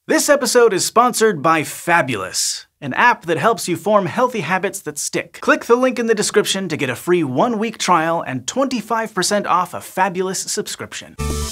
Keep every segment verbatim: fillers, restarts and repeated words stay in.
This episode is sponsored by Fabulous, an app that helps you form healthy habits that stick. Click the link in the description to get a free one-week trial and twenty-five percent off a Fabulous subscription.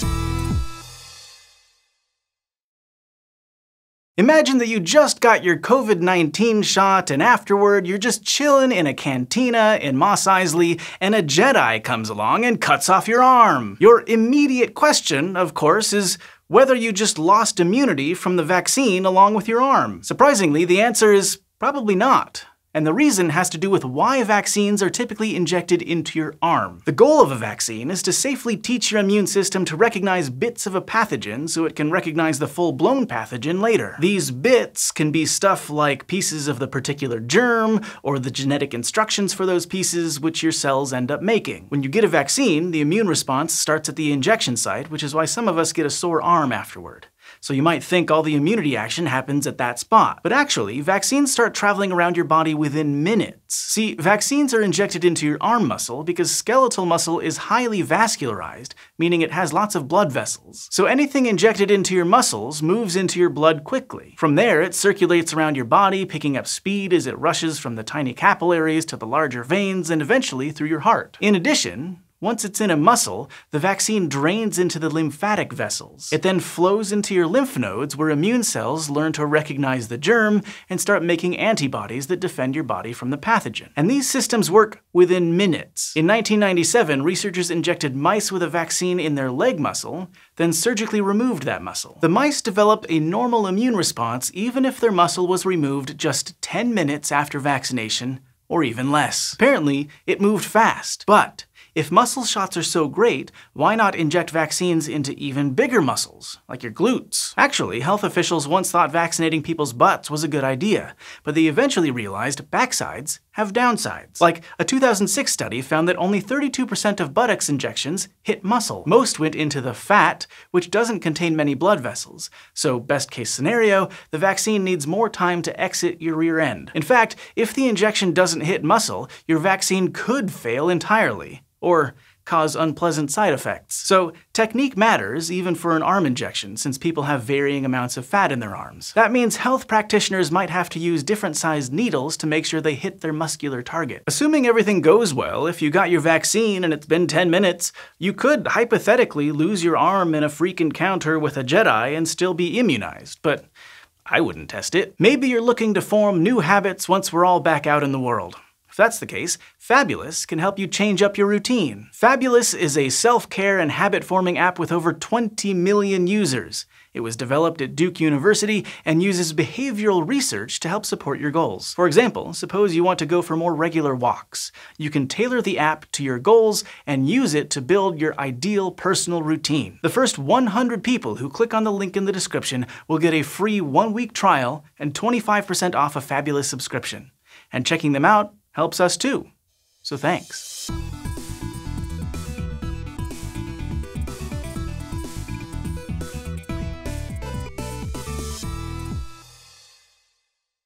Imagine that you just got your COVID nineteen shot and afterward you're just chilling in a cantina in Mos Eisley and a Jedi comes along and cuts off your arm. Your immediate question, of course, is whether you just lost immunity from the vaccine along with your arm. Surprisingly, the answer is probably not. And the reason has to do with why vaccines are typically injected into your arm. The goal of a vaccine is to safely teach your immune system to recognize bits of a pathogen so it can recognize the full-blown pathogen later. These bits can be stuff like pieces of the particular germ or the genetic instructions for those pieces which your cells end up making. When you get a vaccine, the immune response starts at the injection site, which is why some of us get a sore arm afterward. So you might think all the immunity action happens at that spot. But actually, vaccines start traveling around your body within minutes. See, vaccines are injected into your arm muscle because skeletal muscle is highly vascularized, meaning it has lots of blood vessels. So anything injected into your muscles moves into your blood quickly. From there, it circulates around your body, picking up speed as it rushes from the tiny capillaries to the larger veins and eventually through your heart. In addition, once it's in a muscle, the vaccine drains into the lymphatic vessels. It then flows into your lymph nodes where immune cells learn to recognize the germ and start making antibodies that defend your body from the pathogen. And these systems work within minutes. In nineteen ninety-seven, researchers injected mice with a vaccine in their leg muscle, then surgically removed that muscle. The mice developed a normal immune response even if their muscle was removed just ten minutes after vaccination, or even less. Apparently, it moved fast, but if muscle shots are so great, why not inject vaccines into even bigger muscles, like your glutes? Actually, health officials once thought vaccinating people's butts was a good idea, but they eventually realized backsides have downsides. Like, a two thousand six study found that only thirty-two percent of buttocks injections hit muscle. Most went into the fat, which doesn't contain many blood vessels. So, best case scenario, the vaccine needs more time to exit your rear end. In fact, if the injection doesn't hit muscle, your vaccine could fail entirely, or cause unpleasant side effects. So technique matters even for an arm injection, since people have varying amounts of fat in their arms. That means health practitioners might have to use different sized needles to make sure they hit their muscular target. Assuming everything goes well, if you got your vaccine and it's been ten minutes, you could hypothetically lose your arm in a freak encounter with a Jedi and still be immunized, but I wouldn't test it. Maybe you're looking to form new habits once we're all back out in the world. If that's the case, Fabulous can help you change up your routine. Fabulous is a self-care and habit-forming app with over twenty million users. It was developed at Duke University and uses behavioral research to help support your goals. For example, suppose you want to go for more regular walks. You can tailor the app to your goals and use it to build your ideal personal routine. The first one hundred people who click on the link in the description will get a free one-week trial and twenty-five percent off a Fabulous subscription. And checking them out helps us too. So thanks.